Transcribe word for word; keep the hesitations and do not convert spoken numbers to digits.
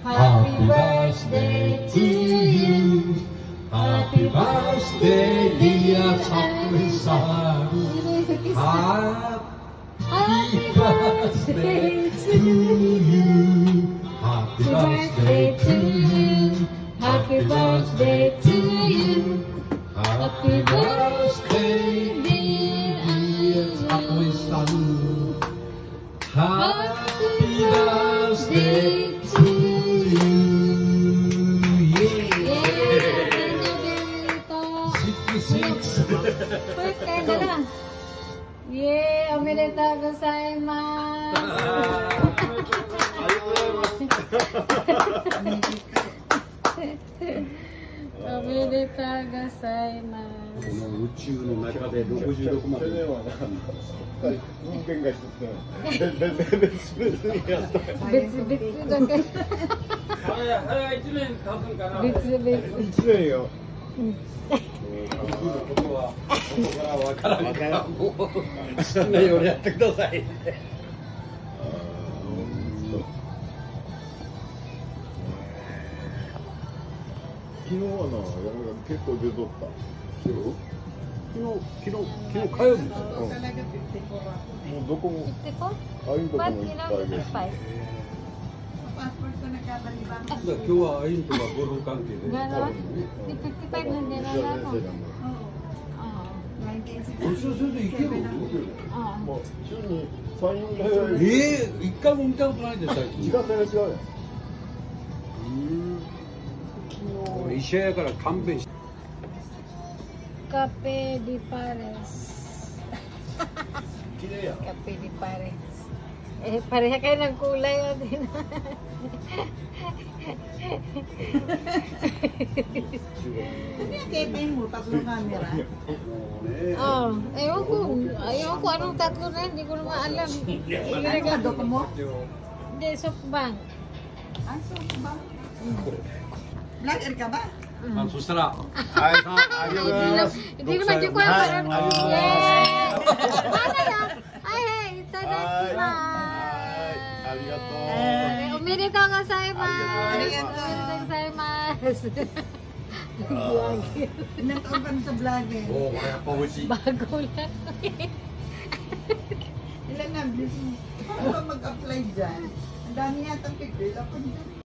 Happy birthday to you. Happy birthday, dear Sakura-san. Happy birthday to you. Happy birthday to you. Happy birthday to you. Happy birthday, dear Sakura-san. Happy birthday to you. Yeay, omedetou gozaimasu. Omedetou gozaimasu. この宇宙の中でろくじゅうろくまで。運転が一つね。別々にやった。 別々だけ。 一年経つんかな。 別々。 一年よ。 ことは後からわからんからもう好きなようにやってください。 昨日はな、結構出とった。昨日、 昨日、昨日、昨日火曜日ですよ。 もうどこも、ああいうとこもいっぱいです。 今日はアインとかゴルフ関係で。 Ganon? Di fifty-five na din na lang. Oo. それでいける？ もう週にさん、よんかいは。 ええ、一回も見たことないで最近。 時間帯が違うよ。 うん。医者やから勘弁して。 Cafe de Pares. 綺麗や。 Cafe de Pares. Eh, pareha kayo ng kulay o din. Oh, ewan ko, ewan ko anong tatlo na, hindi ko naman alam. Ano ka, doko mo? Hindi, softbank. Ah, softbank. Vlogger ka ba? あ、そしたら、 はい、ありがとうございます。 Hindi naman yung kuya parang, yay! Mana yan? Ay, hey, itadakimasu. ありがとう。 Omedetou gozaimasu. Arigatou. Omedetou gozaimasu. Ilang taon ka na sa vlogger? おお、やっぱ美味しい。 Bago lang. Ilan na, bilis mo. Paano ka mag-apply dyan? Ang dami yata pipil. Ako dyan.